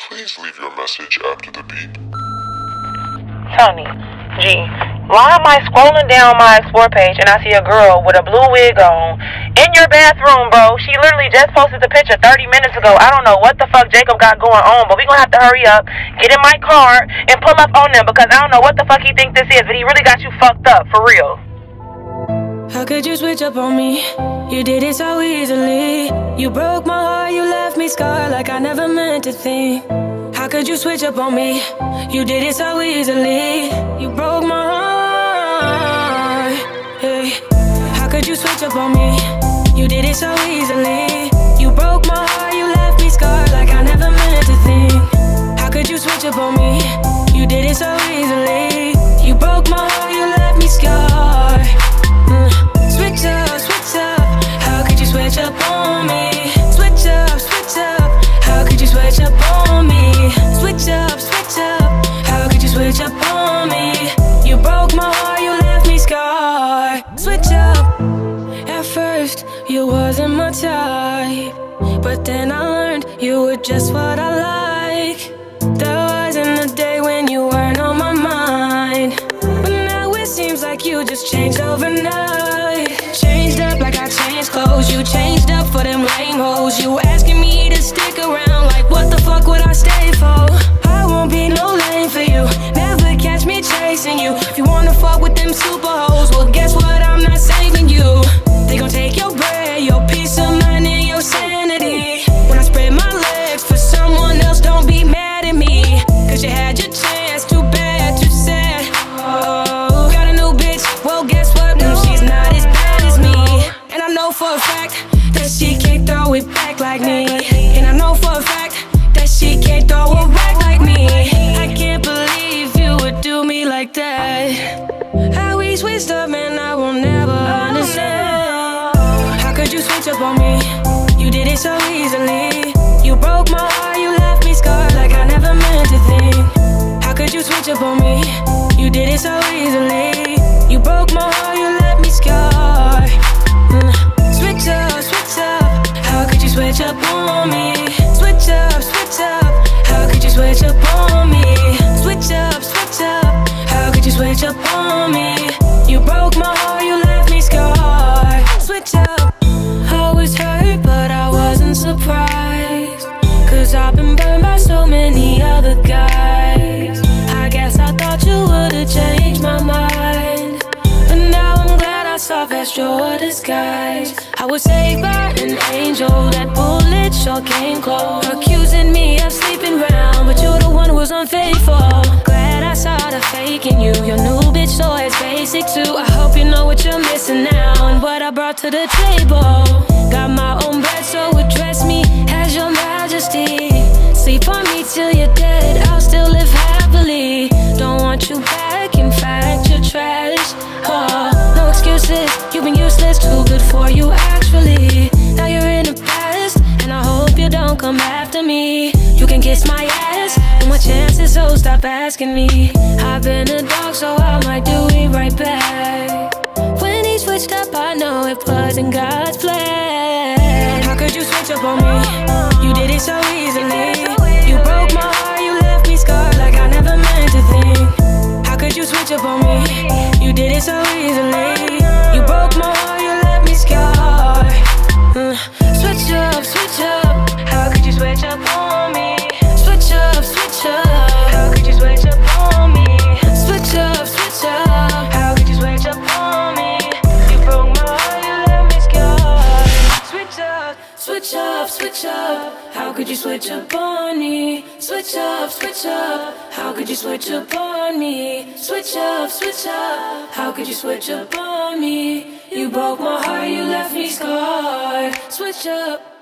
Please leave your message after the beep. Tony, G, why am I scrolling down my Explore page and I see a girl with a blue wig on in your bathroom, bro? She literally just posted the picture 30 minutes ago. I don't know what the fuck Jacob got going on, but we gonna have to hurry up, get in my car, and pull up on them because I don't know what the fuck he think this is, but he really got you fucked up, for real. How could you switch up on me? You did it so easily. You broke my heart, you left me scarred like I never meant a thing. How could you switch up on me? You did it so easily. You broke my heart, hey. How could you switch up on me? You did it so easily. You broke my heart, you left me scarred like I never meant a thing. How could you switch up on me? You did it so easily. You broke my heart, you left me scarred. Switch up, how could you switch up on me? Switch up, how could you switch up on me? Switch up, how could you switch up on me? You broke my heart, you left me scarred. Switch up, at first you wasn't my type, but then I learned you were just what I like. There wasn't a day when you weren't on my mind, but now it seems like you just changed overnight. Changed up like I changed clothes. You changed up for them lame hoes. You asking me to stick around, like what the fuck would I stay for? I won't be no lame for you. Never catch me chasing you. If you wanna fuck with them super hoes, well guess what, I'm not saving you. They gon' take your bread, your peace of mind and your sanity. When I spread my legs for someone else, don't be mad at me, cause you had your chance, too bad, too sad. Oh, got a new bitch, well guess what, she's not as bad as me. And I know for a fact that she can't throw it back like me. And I know for a fact that she can't throw it back like me. I can't believe you would do me like that. How we switched up, man, I will never understand. How could you switch up on me? You did it so easily. You broke my heart, you left me scarred like I never meant a thing. How could you switch up on me? You did it so easily. You broke my heart, you left me scarred. Switch up, how could you switch up on me? Switch up, how could you switch up on me? Switch up, how could you switch up on me? You broke my heart, you left me scarred. Switch up. I was hurt, but I wasn't surprised, cause I've been burned by so many other guys. I guess I thought you would've changed my mind, but now I'm glad I saw past your disguise. I was saved by an angel, that bullet sure came close, accusing me of sleeping around, but you're the one who was unfaithful. Glad I saw the fake in you, your new bitch so it's basic too. I hope you know what you're missing now and what I brought to the table. Got my own bed, so address me as your majesty. Sleep on me till you're dead, I'll still live happily. Don't want you back, in fact you're trash. Oh, no excuses, you've been useless, too good for you actually. Now you're in the past, and I hope you don't come after me. You can kiss my ass, no more chances, so stop asking me. I've been a dog, so I might do it right back. When he switched up, I know it wasn't God's plan. How could you switch up on me? You did it so easily. You broke my heart, you left me scarred like I never meant a thing. How could you switch up on me? You did it so easily. You broke my heart, you left me scarred. Switch up, how could you switch up on me? Switch up, how could you switch up on me? Switch up, how could you switch up on me? You broke my heart, you left me scarred. Switch up, how could you switch up on me? Switch up, how could you switch up on me? Switch up, how could you switch up on me? You broke my heart, you left me scarred. Switch up.